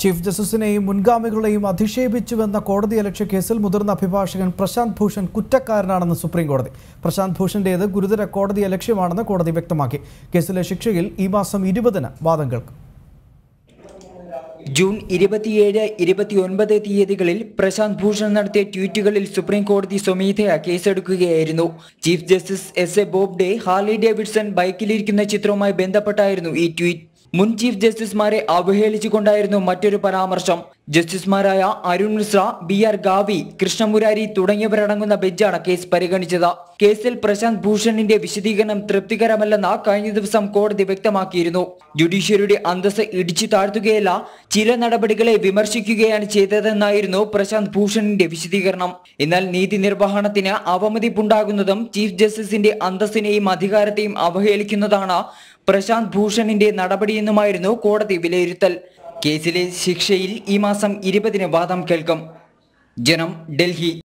Chief ജസ്റ്റിസിനെയും മുൻഗാമികളെയും അധിക്ഷേപിച്ചുവെന്ന കോടതിയലക്ഷ്യ കേസിൽ മുതിർന്ന അഭിഭാഷകൻ പ്രശാന്ത് ഭൂഷൺ കുറ്റക്കാരനാണെന്ന് സുപ്രീംകോടതി. പ്രശാന്ത് ഭൂഷന്റേത് ഗുരുതര കോടതിയലക്ഷ്യമാണെന്ന് കോടതി വ്യക്തമാക്കി. കേസിലെ ശിക്ഷയിൽ ഈ മാസം 20-ന് വാദം കേൾക്കും. ജൂൺ 27, 29 തീയതികളിൽ പ്രശാന്ത് ഭൂഷൺ നടത്തിയ ട്വീറ്റുകളിൽ സുപ്രീം കോടതി സ്വമേധയാ കേസെടുക്കുകയായിരുന്നു. Chief justice S Bobde Harley Davidson ബൈക്കിലിരിക്കുന്ന ചിത്രവുമായി ബന്ധപ്പെട്ടായിരുന്നു ഈ ട്വീറ്റ്. മുൻ ചീഫ് ജസ്റ്റിസുമാരെ അവഹേളിച്ചുകൊണ്ടായിരുന്നു മറ്റൊരു പരാമർശം. ജസ്റ്റിസുമാരായ അരുൺ മിശ്ര, BR ഗാവി, കൃഷ്ണമുരാരി തുടങ്ങിയവരടങ്ങുന്ന ബെഞ്ചാണ് കേസ് പരിഗണിച്ചത്. കേസിൽ പ്രശാന്ത് ഭൂഷണിന്റെ വിശദീകരണം തൃപ്തികരമല്ലെന്ന് കഴിഞ്ഞ ദിവസം കോടതി വ്യക്തമാക്കിയിരുന്നു. ജുഡീഷ്യറിയുടെ അന്തസ്സ് ഇടിച്ചു താഴ്ത്തുകയല്ല, ചില നടപടികളെ വിമർശിക്കുകയാണ് ചെയ്തതെന്നായിരുന്നു പ്രശാന്ത് ഭൂഷണിന്റെ വിശദീകരണം. എന്നാൽ നീതി നിർവഹണത്തിന് അവമതിപ്പുണ്ടാകുന്നതും ചീഫ് ജസ്റ്റിസിന്റെ അന്തസ്സിനെയും അധികാരത്തെയും അവഹേളിക്കുന്നതാണ് പ്രശാന്ത് ഭൂഷണിന്റെ നടപടിയെന്നുമായിരുന്നു കോടതി വിലയിരുത്തൽ. കേസിലെ ശിക്ഷയിൽ ഈ മാസം 20-ന് വാദം കേൾക്കും. ജനം, ഡൽഹി.